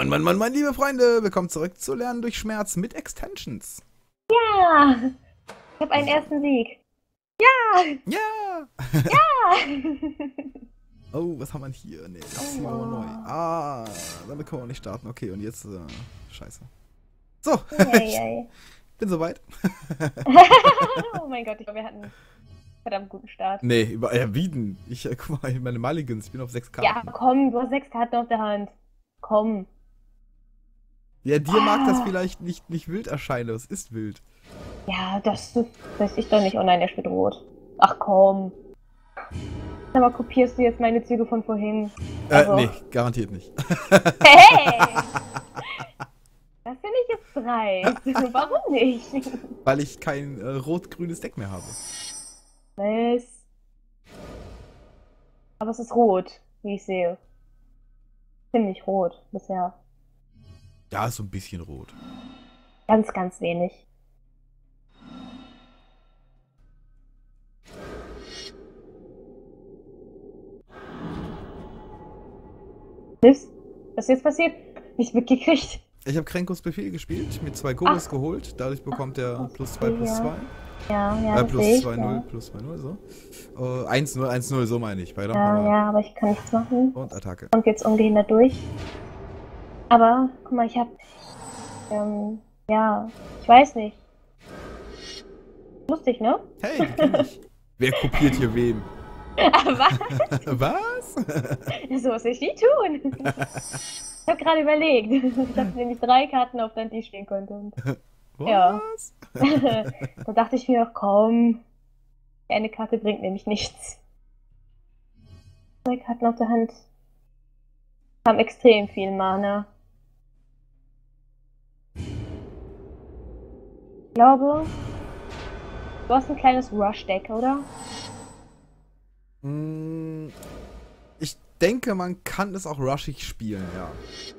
Mann, liebe Freunde, willkommen zurück zu Lernen durch Schmerz mit Extensions. Ja, ich habe einen ersten Sieg. Ja! Ja! Ja! Oh, was haben wir hier? Ne, das hier war neu. Ah, damit können wir auch nicht starten. Okay, und jetzt, scheiße. So, ich bin soweit. Oh mein Gott, ich glaube, wir hatten einen verdammt guten Start. Nee, überbieten. Guck mal, meine Mulligans, ich bin auf 6 Karten. Ja, komm, du hast 6 Karten auf der Hand. Komm. Ja, dir mag das vielleicht nicht wild erscheinen, aber es ist wild. Ja, das weiß ich doch nicht. Oh nein, der spielt rot. Ach komm. Aber kopierst du jetzt meine Züge von vorhin? Also. Nee, garantiert nicht. Hey! Das finde ich jetzt dreist. Warum nicht? Weil ich kein rot-grünes Deck mehr habe. Was? Aber es ist rot, wie ich sehe. Ziemlich rot bisher. Ja, ist so ein bisschen rot. Ganz, ganz wenig. Was ist jetzt passiert? Nicht mitgekriegt. Ich habe Krenkos Befehl gespielt, mir 2 Gogos geholt, dadurch bekommt er +2/+2. Ja, plus 2-0, plus 2-0, so. 1-0, 1-0, so meine ich. Weiter. Ja, aber ich kann nichts machen. Und Attacke. Und jetzt ungehindert durch. Aber, guck mal, ich hab. Ja, ich weiß nicht. Lustig, ne? Hey, die kenn ich. Wer kopiert hier wem? Was? Was? So was will ich nie tun. Ich hab gerade überlegt. Ich hatte nämlich 3 Karten auf der Hand, die ich spielen konnte. Und Was? ja. Da dachte ich mir auch, komm. Eine Karte bringt nämlich nichts. 2 Karten auf der Hand haben extrem viel Mana. Ich glaube, du hast ein kleines Rush-Deck, oder? Ich denke, man kann es auch rushig spielen, ja.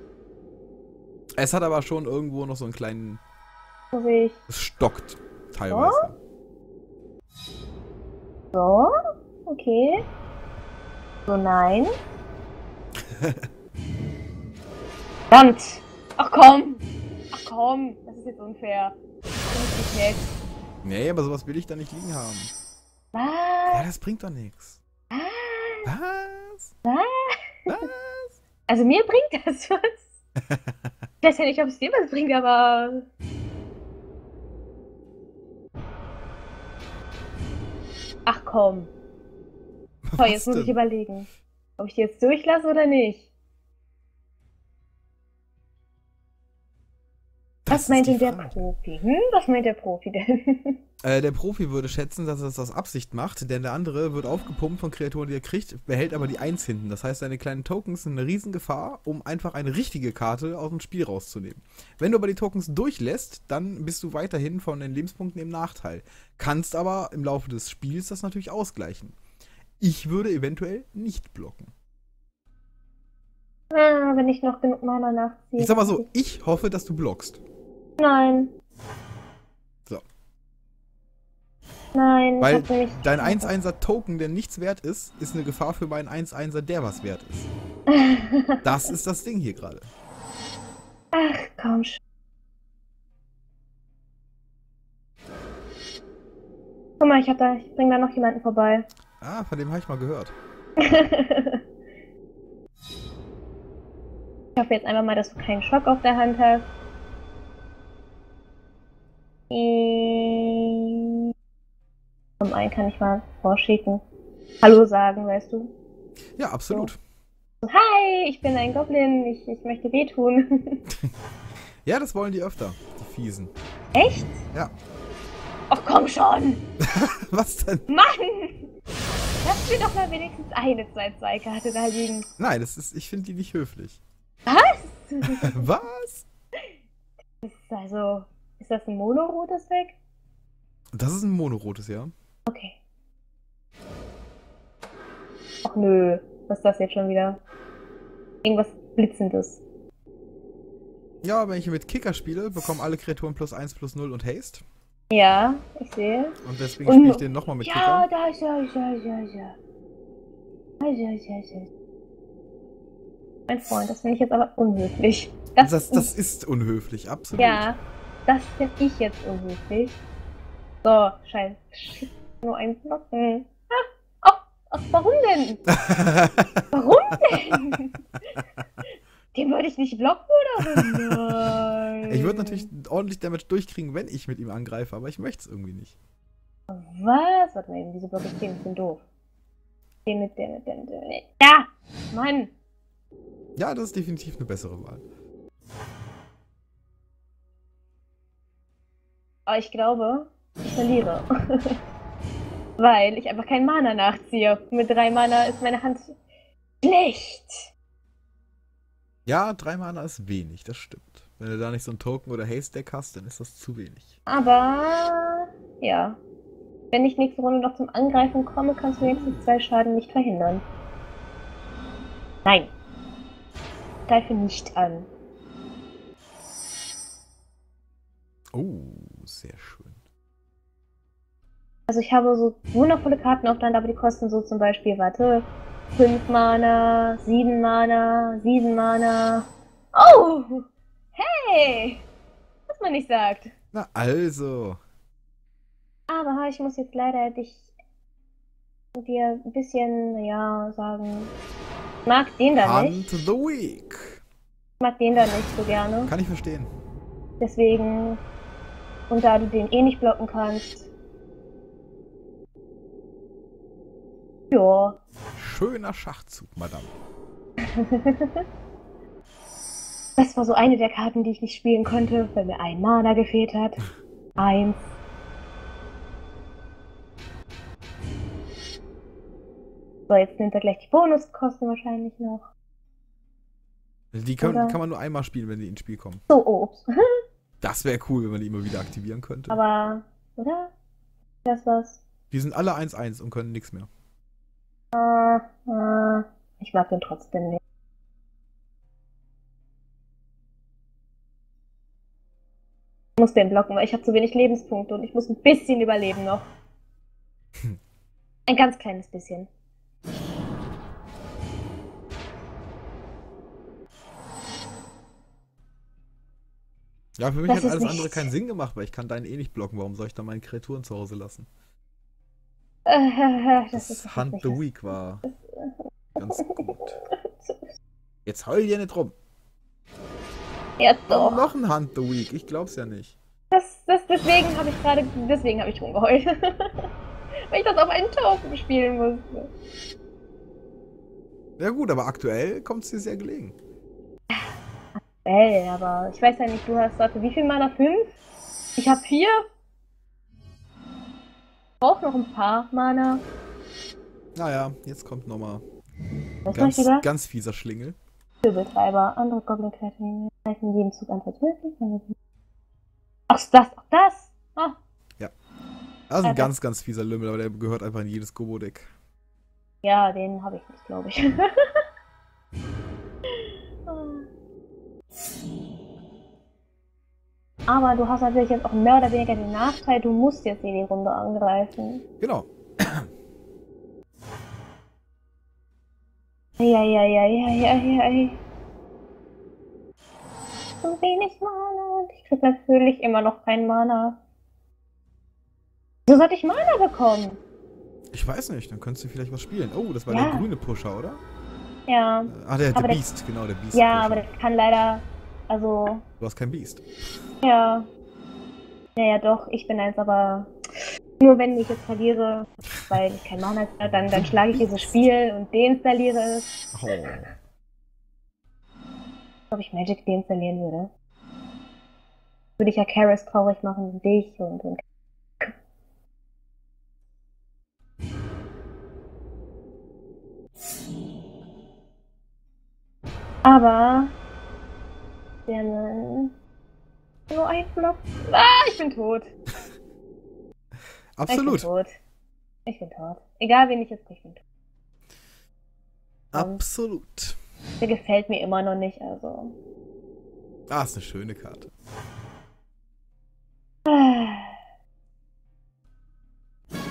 Es hat aber schon irgendwo noch so einen kleinen... So sehe ich. Es stockt teilweise. So, okay. So, nein. Verdammt! Ach komm! Ach komm! Das ist jetzt unfair. Das finde ich nicht nett. Nee, aber sowas will ich da nicht liegen haben. Was? Ja, das bringt doch nichts. Was? Was? Also mir bringt das was. Ich weiß ja nicht, ob es dir was bringt, aber... Ach komm. So, jetzt muss ich überlegen, ob ich die jetzt durchlasse oder nicht. Was meint denn der Profi? Was meint der Profi denn? Der Profi würde schätzen, dass er das aus Absicht macht, denn der andere wird aufgepumpt von Kreaturen, die er kriegt, behält aber die 1 hinten. Das heißt, seine kleinen Tokens sind eine Riesengefahr, um einfach eine richtige Karte aus dem Spiel rauszunehmen. Wenn du aber die Tokens durchlässt, dann bist du weiterhin von den Lebenspunkten im Nachteil. Kannst aber im Laufe des Spiels das natürlich ausgleichen. Ich würde eventuell nicht blocken. Wenn ich noch genug Mana nachziehe. Ich sag mal so, ich hoffe, dass du blockst. Nein. So. Nein. Weil dein 1-1er Token, der nichts wert ist, ist eine Gefahr für meinen 1-1er, der was wert ist. Das ist das Ding hier gerade. Ach, komm schon. Guck mal, ich bring da noch jemanden vorbei. Ah, von dem habe ich mal gehört. Ich hoffe jetzt einfach mal, dass du keinen Schock auf der Hand hast. Zum einen kann ich mal vorschicken. Hallo sagen, weißt du? Ja, absolut. So. Hi, ich bin ein Goblin, ich möchte wehtun. Ja, das wollen die öfter, die Fiesen. Echt? Ja. Ach komm schon! Was denn? Mann! Lass mir doch mal wenigstens eine 2-2-Karte da liegen. Nein, ich finde die nicht höflich. Was? Was? Ist das ein monorotes Deck? Das ist ein monorotes, ja. Okay. Ach nö, was ist das jetzt schon wieder? Irgendwas Blitzendes. Ja, wenn ich mit Kicker spiele, bekommen alle Kreaturen +1/+0 und Haste. Ja, ich sehe. Und deswegen spiele ich den nochmal mit Kicker. Ja, da ist ja. Mein Freund, das finde ich jetzt aber unhöflich. Das ist unhöflich, absolut. Ja, das finde ich jetzt unhöflich. So, scheiße. Nur ein Blocken. Ach, warum denn? Warum denn? Den würde ich nicht blocken oder so? Nein. Ich würde natürlich ordentlich Damage durchkriegen, wenn ich mit ihm angreife, aber ich möchte es irgendwie nicht. Was? Warte mal, diese Blocke stehen, ich bin doof. Den. Ja! Mann! Ja, das ist definitiv eine bessere Wahl. Aber ich glaube, ich verliere. Weil ich einfach keinen Mana nachziehe. Mit 3 Mana ist meine Hand schlecht. Ja, 3 Mana ist wenig, das stimmt. Wenn du da nicht so ein Token oder Haste-Deck hast, dann ist das zu wenig. Aber, ja. Wenn ich nächste Runde noch zum Angreifen komme, kannst du wenigstens 2 Schaden nicht verhindern. Nein. Greife nicht an. Oh, sehr schön. Also ich habe so wundervolle Karten auf der Hand, aber die kosten so zum Beispiel, warte, 5 Mana, 7 Mana, 7 Mana. Oh! Hey! Was man nicht sagt. Na also. Aber ich muss jetzt leider dir ein bisschen, naja, sagen. Ich mag den da nicht. Hunt the Weak. Ich mag den da nicht so gerne. Kann ich verstehen. Deswegen, und da du den eh nicht blocken kannst. Ja. Schöner Schachzug, Madame. Das war so eine der Karten, die ich nicht spielen konnte, weil mir ein Mana gefehlt hat. 1. So, jetzt nimmt er gleich die Bonuskosten wahrscheinlich noch. Die kann man nur einmal spielen, wenn die ins Spiel kommen. So, Obst. Das wäre cool, wenn man die immer wieder aktivieren könnte. Aber, oder? Das was? Die sind alle 1-1 und können nichts mehr. Ich mag den trotzdem nicht. Ich muss den blocken, weil ich habe zu wenig Lebenspunkte und ich muss ein bisschen überleben noch. Ein ganz kleines bisschen. Ja, für mich Das hat ist alles nicht- andere keinen Sinn gemacht, weil ich kann deinen eh nicht blocken. Warum soll ich dann meine Kreaturen zu Hause lassen? Das ist Das Hunt nicht the das- Weak war ganz gut. Jetzt heul dir nicht rum. Ja, Warum doch. noch ein Hunt the Weak? Ich glaub's ja nicht. Deswegen habe ich rumgeheult. Weil ich das auf einen Token spielen musste. Ja gut, aber aktuell kommt es dir sehr gelegen. Ey, aber ich weiß ja nicht, du hast, warte, wie viel Mana? 5? Ich habe 4. Ich brauche noch ein paar Mana. Naja, jetzt kommt nochmal Was mach ich wieder? ganz fieser Schlingel. Wirbeltreiber, andere Goblin-Kreaturen greifen jeden Zug an tödlich. Ach, das! Ah, Das ist ein ganz fieser Lümmel, aber der gehört einfach in jedes Gobo-Deck. ja, den habe ich nicht, glaube ich. Aber du hast natürlich jetzt auch mehr oder weniger den Nachteil, du musst jetzt die Runde angreifen. Genau. Eieieiei. So wenig Mana und ich krieg natürlich immer noch kein Mana. Wieso sollte ich Mana bekommen? Ich weiß nicht, dann könntest du vielleicht was spielen. Oh, das war Ja. der grüne Pusher, oder? Ja. Der Aber der- Beast, genau, der Beast. Ja, Pusher. aber das kann leider. Also. Du hast kein Beast. Ja. Ja, doch, ich bin eins, aber. Nur wenn ich jetzt verliere, weil ich kein Mana habe, dann schlage ich dieses Spiel und deinstalliere es. Oh. Ob ich Magic deinstallieren würde. Würde ich ja Karis traurig machen und dich und. Aber. Wir haben nur ein Block. Ah, ich bin tot. Absolut. Ich bin tot. Ich bin tot. Egal, wen ich jetzt nicht bin. Absolut. Der gefällt mir immer noch nicht, also. Ah, ist eine schöne Karte.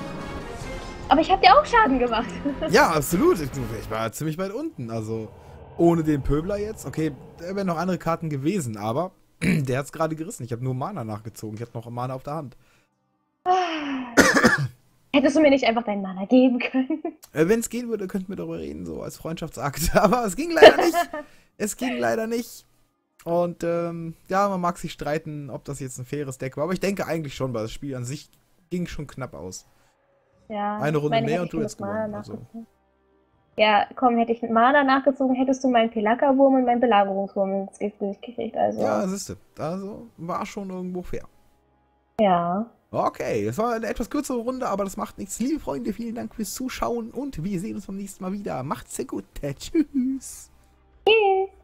Aber ich habe dir auch Schaden gemacht. Ja, absolut. Ich war ziemlich weit unten, also. Ohne den Pöbler jetzt. Okay, da wären noch andere Karten gewesen, aber der hat es gerade gerissen. Ich habe nur Mana nachgezogen. Ich hatte noch Mana auf der Hand. Hättest du mir nicht einfach deinen Mana geben können? Wenn es gehen würde, könnten wir darüber reden, so als Freundschaftsakt. Aber es ging leider nicht. Es ging leider nicht. Und ja, man mag sich streiten, ob das jetzt ein faires Deck war. Aber ich denke eigentlich schon, weil das Spiel an sich ging schon knapp aus. Ja, Eine Runde meine, mehr hätte und du ich hättest mit Mana gewonnen. Also. nachgezogen. Ja, komm, hätte ich mit Mana nachgezogen, hättest du meinen Pelaka-Wurm und meinen Belagerungswurm ins Gesicht gekriegt. Also. Ja, siehste. Also war schon irgendwo fair. Ja. Okay, es war eine etwas kürzere Runde, aber das macht nichts. Liebe Freunde, vielen Dank fürs Zuschauen und wir sehen uns beim nächsten Mal wieder. Macht's sehr gut. Tschüss. Tschüss.